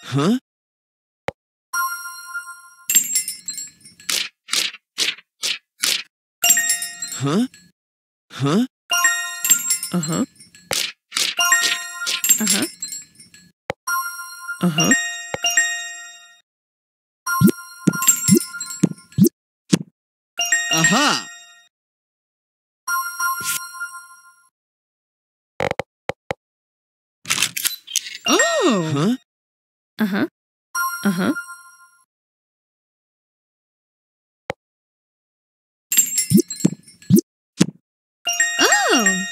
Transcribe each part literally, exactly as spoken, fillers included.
Huh? Huh? Huh? Uh-huh. Uh-huh. Uh-huh. Aha! Oh! Huh? Uh-huh. Uh-huh. Oh!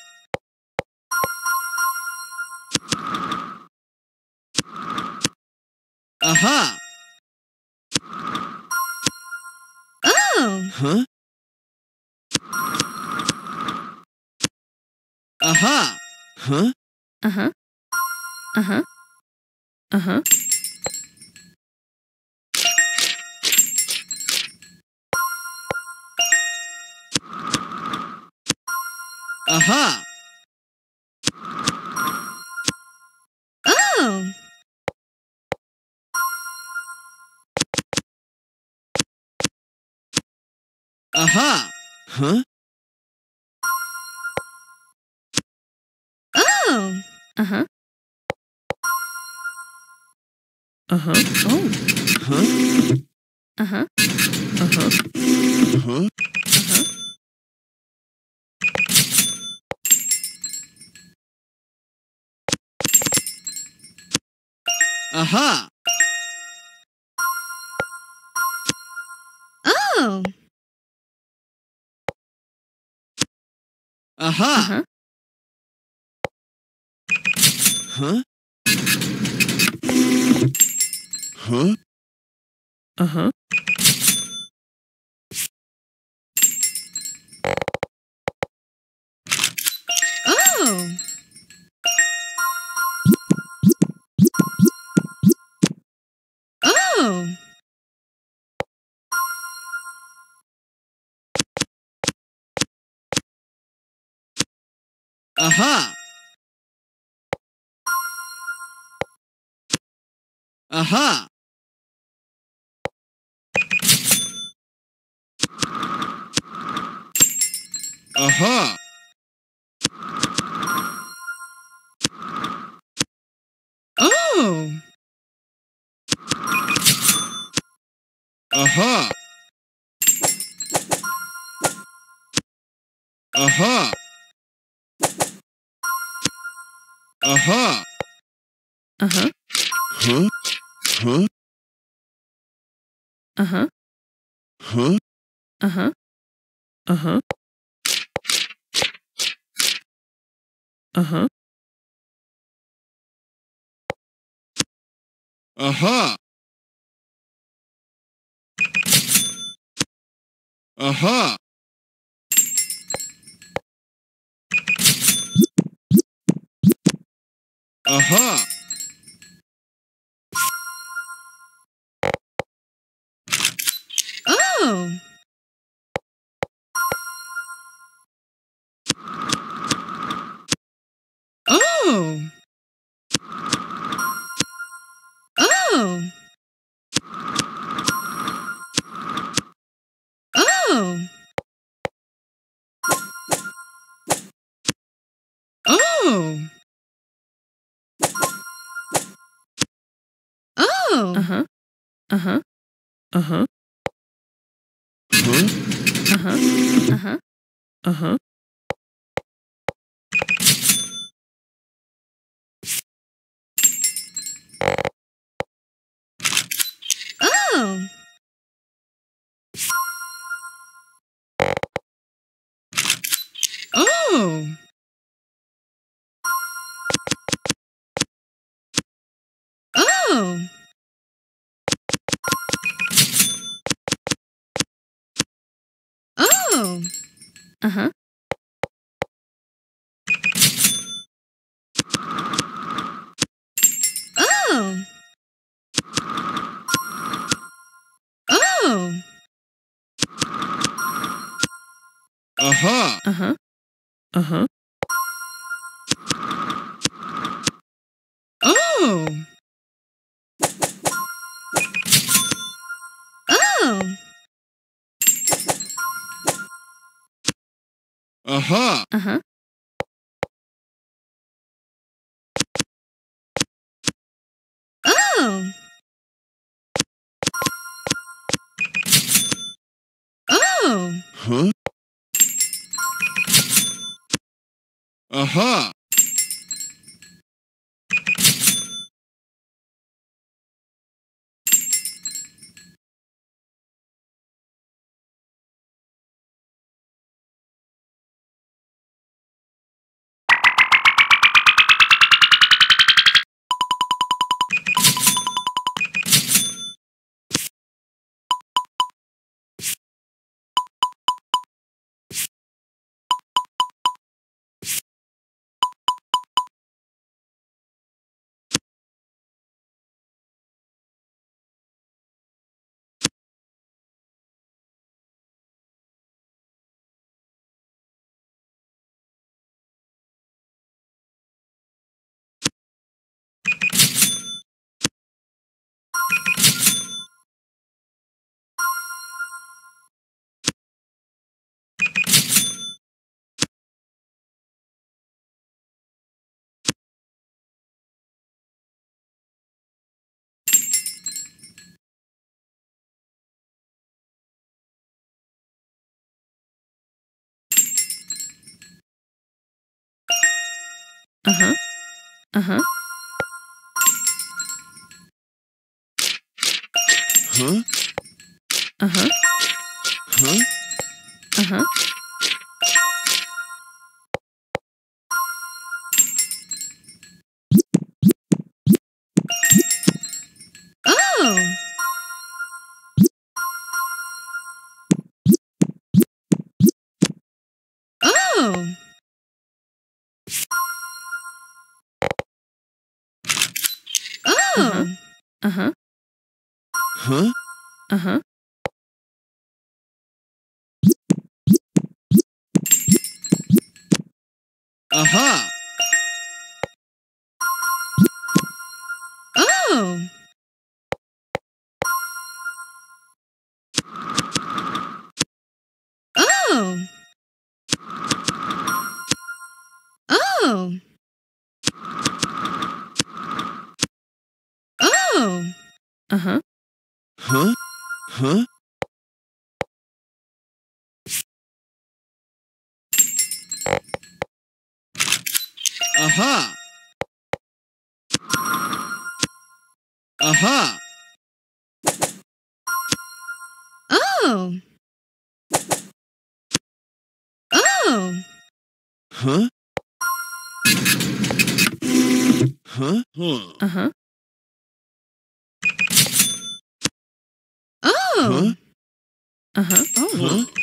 Aha! Oh! Huh? Aha! Huh? Uh-huh. Uh-huh. Uh-huh. Aha! Oh! Aha! Huh? Oh! Uh-huh. Uh-huh. Oh. Huh? Uh-huh. Uh-huh. Huh? Uh-huh. Aha! Oh! Aha! Uh-huh. Huh? Huh? Uh-huh. Oh! Oh! Aha! Aha! Aha! Oh! Aha! Aha! Aha! Uh-huh. Huh? Huh? Uh-huh. Huh? Uh-huh. Uh-huh. Uh-huh. Aha! Aha! Aha! Oh! Oh! Oh! Oh! Oh! Oh! Uh-huh. Uh-huh. Uh-huh. Huh? Uh-huh. Uh-huh. Uh-huh. Oh! Oh! Oh! Oh! Uh-huh. Oh! Oh! Aha! Uh-huh. Uh-huh. Oh! Uh-huh. Uh-huh. Oh. Oh. Huh? Uh-huh. Uh-huh. Uh-huh. Huh? Uh-huh. Huh? Uh-huh. Oh. Oh. Oh. Uh-huh. Huh? Uh-huh. Uh-huh. Oh. Oh. Oh. Oh. Uh-huh. Huh? Huh? Uh-huh. Uh-huh. Oh. Oh. Huh? Huh? Huh? Uh-huh. Huh? Oh. Uh-huh. Huh? Oh.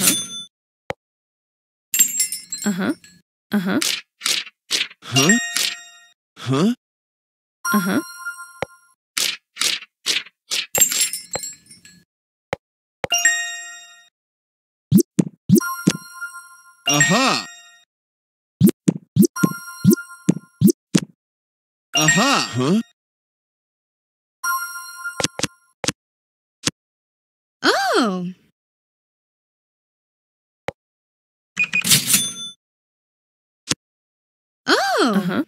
Uh-huh. Uh-huh. Huh? Huh? Uh-huh. Uh-huh. Uh-huh. Huh? Oh. Oh. Uh-huh.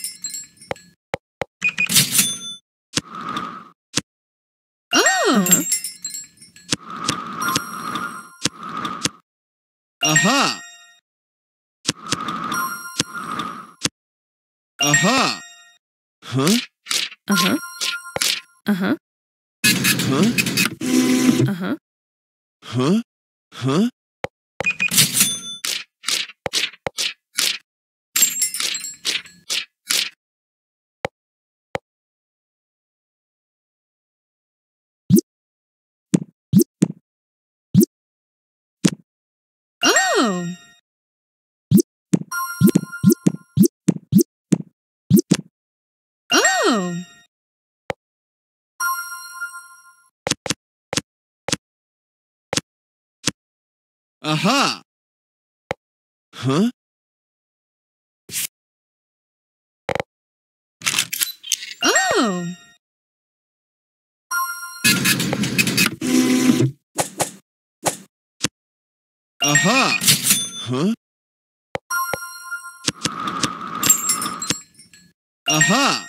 Oh. Uh-huh. Uh-huh. Huh? Uh-huh. Uh-huh. Huh? Uh-huh. Huh? Huh? Oh. Oh. Uh-huh. Huh? Oh. Uh-huh. Huh? Aha.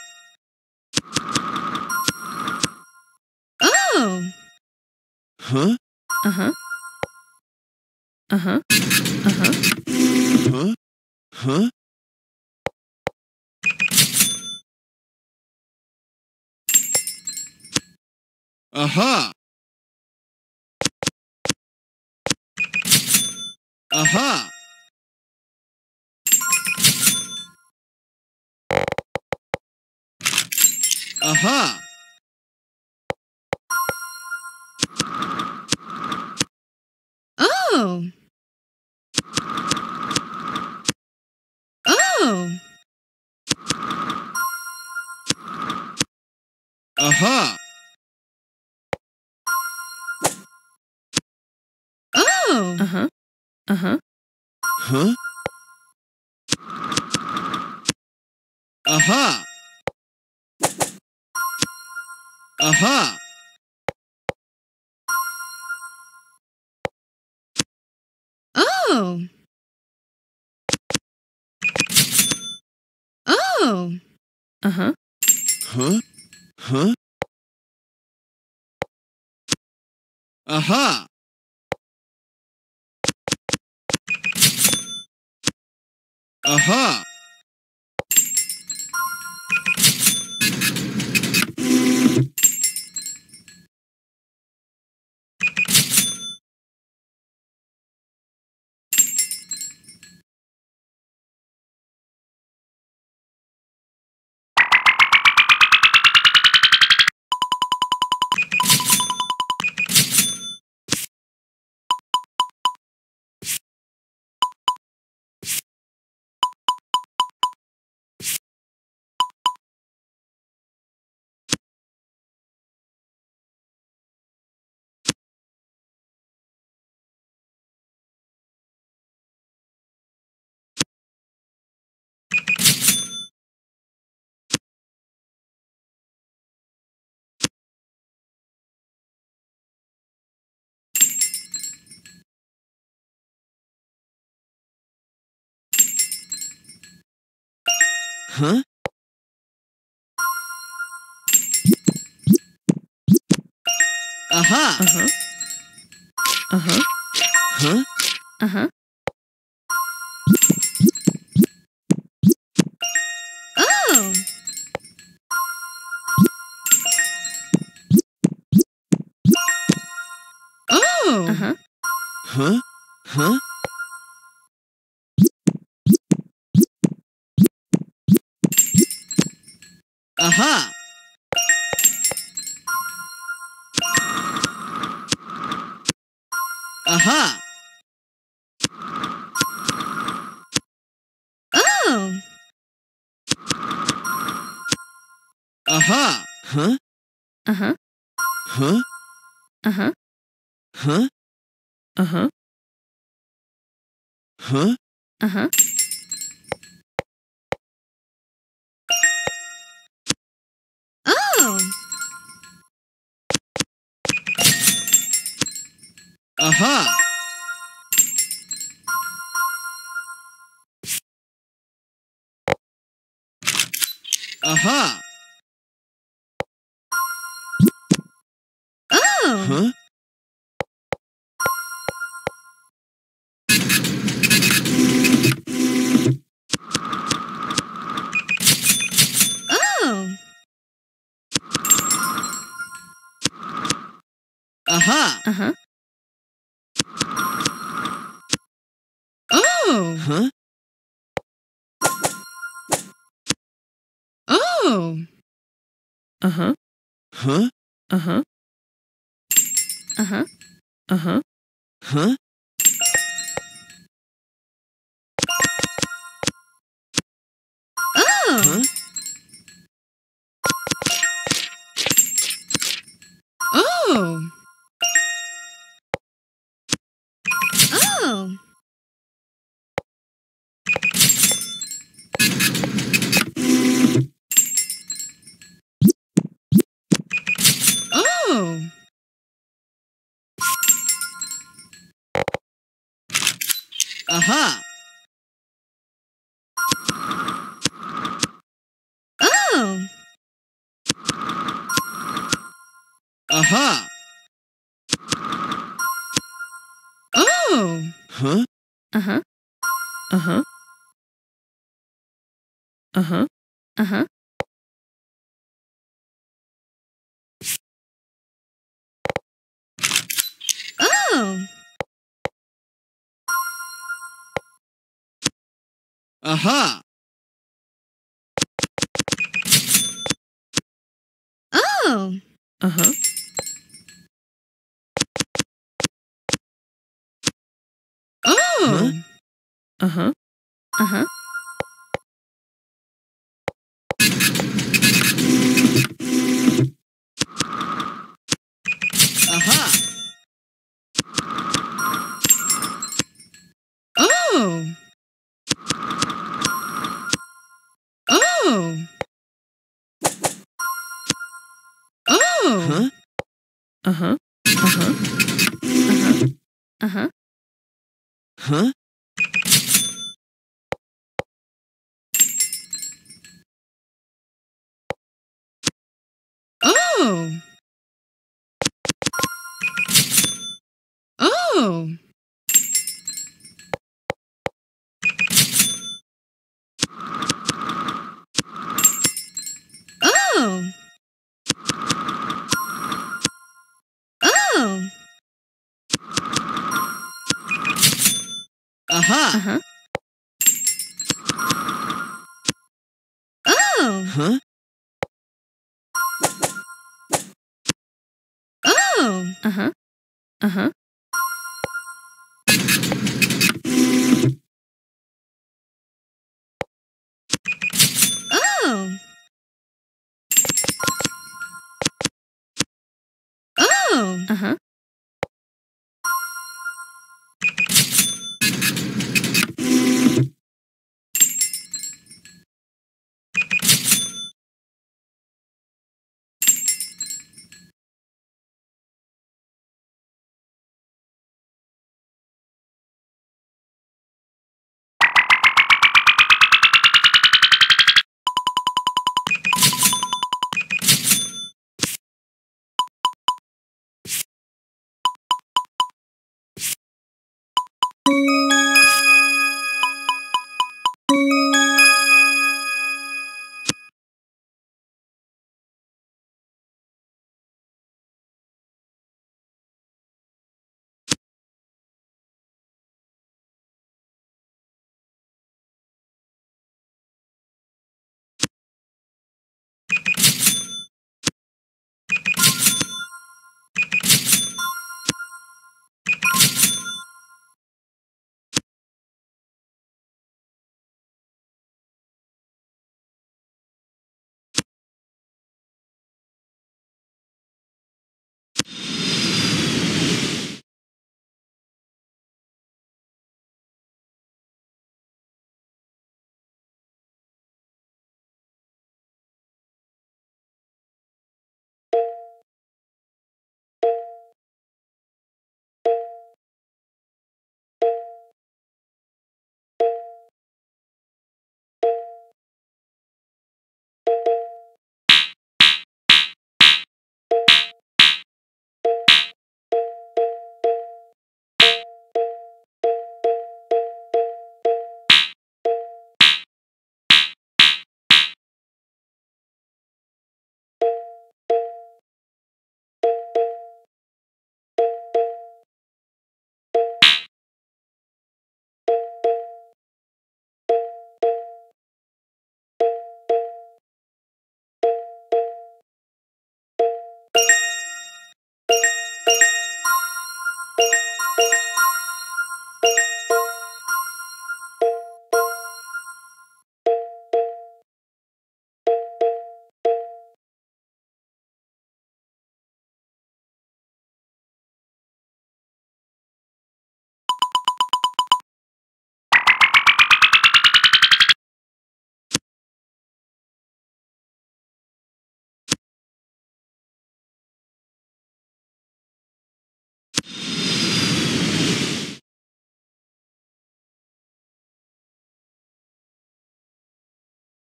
Oh. Huh? Uh-huh. Uh-huh. Uh-huh. Huh? Huh? Aha. Aha. Aha. Oh. Oh. Aha. Oh. Uh-huh. Uh-huh. Huh? Aha. Aha. Oh. Oh. Uh-huh. Huh? Huh? Aha. Aha. Huh? Aha. Uh-huh. Uh-huh. Huh? Uh-huh. Oh. Oh. Uh-huh. Huh? Huh? Aha. Aha. Oh. Aha. Huh? Uh-huh. Huh? Uh-huh. Huh? Uh-huh. Huh? Uh-huh. Oh. Aha. Aha. Oh. Huh? Oh. Aha. Uh-huh. Oh. Huh? Oh. Uh-huh. Huh? Uh-huh. Uh-huh. Uh-huh. Huh? Oh. Huh? Oh. Oh. Oh. Aha. Aha. Oh. Huh? Uh-huh. Uh-huh. Uh-huh. Uh-huh. Oh. Aha. Oh. Uh-huh. Huh? Oh. Uh-huh. Uh-huh. Aha. Oh. Oh. Oh. Huh? Uh-huh. Uh-huh. Uh-huh. Uh-huh. Huh? Oh. Oh. Oh. Oh. Aha. Uh-huh. Oh. Huh? Oh. Uh-huh. Uh-huh. Oh. Oh. Uh-huh.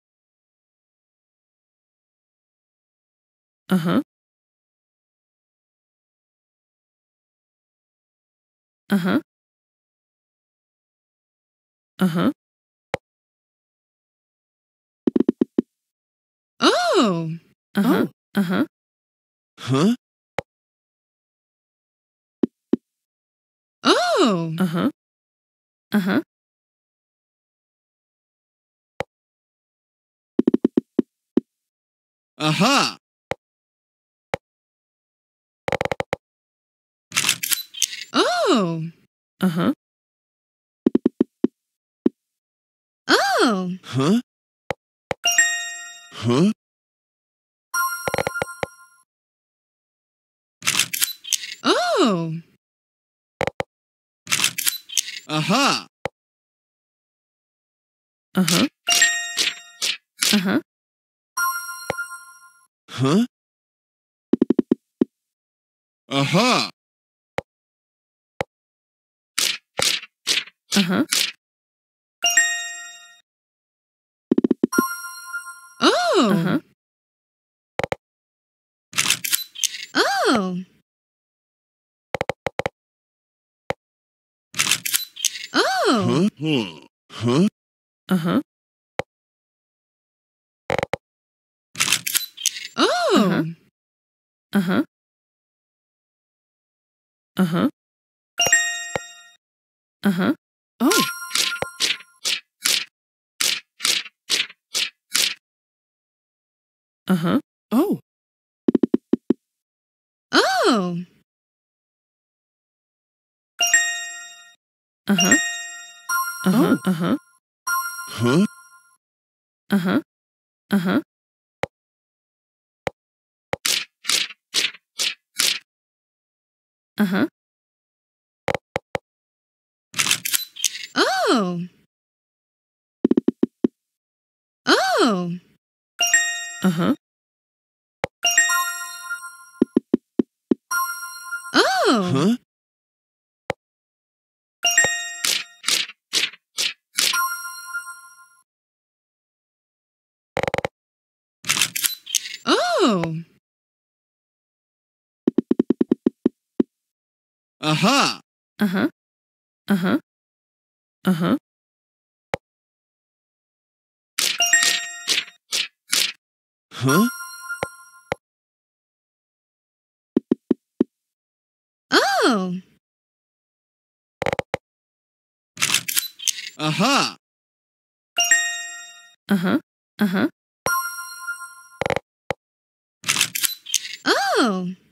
Uh-huh. Uh-huh. Uh-huh. Oh. Uh-huh. Oh. Uh-huh. Huh? Oh. Uh-huh. Uh-huh. Aha. Oh. Uh-huh. Oh. Huh? Huh? Oh. Aha. Uh-huh. Uh-huh. Huh? Aha. Uh-huh. Oh. Uh-huh. Oh. Oh. Huh? Huh? Uh-huh. Oh. Uh-huh. Uh-huh. Uh-huh. Oh. Uh-huh. Oh. Oh. Uh-huh. Uh-huh. Oh. Uh-huh. Huh? Uh-huh. Uh-huh. Uh-huh. Oh. Oh. Uh-huh. Oh. Huh? Oh. Aha. Uh-huh. Uh-huh. Uh-huh. Huh? Oh. Aha. Uh-huh. Uh-huh. Oh.